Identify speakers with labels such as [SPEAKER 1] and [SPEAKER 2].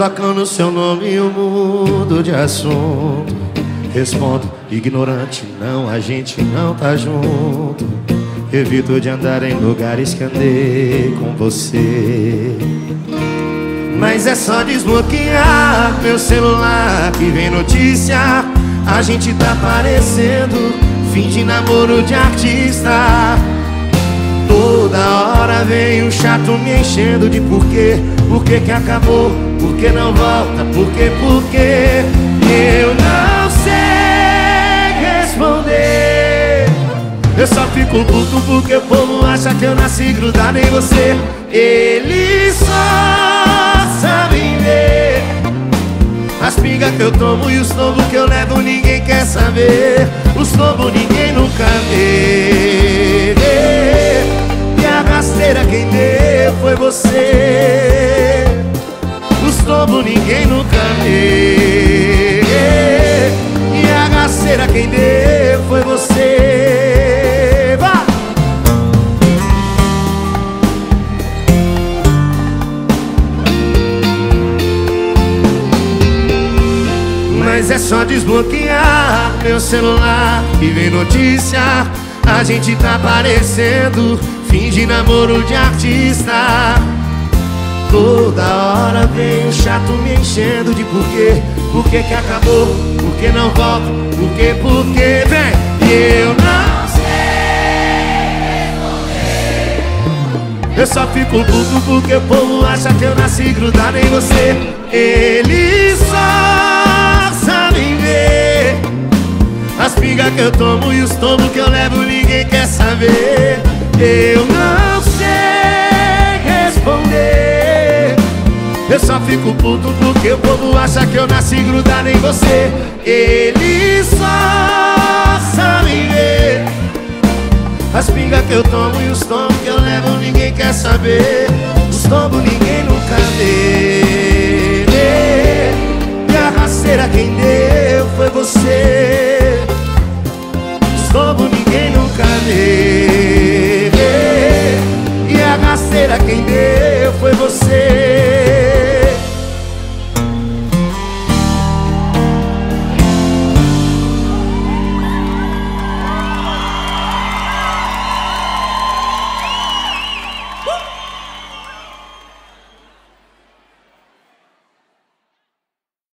[SPEAKER 1] tocando seu nome e eu mudo de assunto. Respondo, ignorante, não, a gente não tá junto. Evito de andar em lugares que andei com você. Mas é só desbloquear meu celular que vem notícia. A gente tá parecendo fim de namoro de artista. Toda hora vem um chato me enchendo de porquê. Por que que acabou? Por que não volta? Por que? Eu não sei responder. Eu só fico puto porque o povo acha que eu nasci grudado em você. Eles só sabem ver as pingas que eu tomo e os tombos que eu levo, ninguém quer saber. Os tombos ninguém nunca vê. E a rasteira quem deu foi você. Os tombos ninguém nunca vê. E a rasteira quem deu foi você. Vá! Mas é só desbloquear meu celular e vem notícia. A gente tá parecendo fim de namoro de artista. Toda hora vem um chato me enchendo de porquê. Por que que acabou? Por que não volta? Por que? Vem! E eu não sei responder. Eu só fico puto porque o povo acha que eu nasci grudado em você. Eles só sabem ver as pingas que eu tomo e os tombos que eu levo, ninguém quer saber. Eu não sei responder. Eu só fico puto porque o povo acha que eu nasci grudado em você. Eles só sabem ver as pingas que eu tomo e os tombos que eu levo, ninguém quer saber. Os tombos ninguém nunca vê. E a rasteira quem deu foi você. Os tombos ninguém nunca vê. E a rasteira quem deu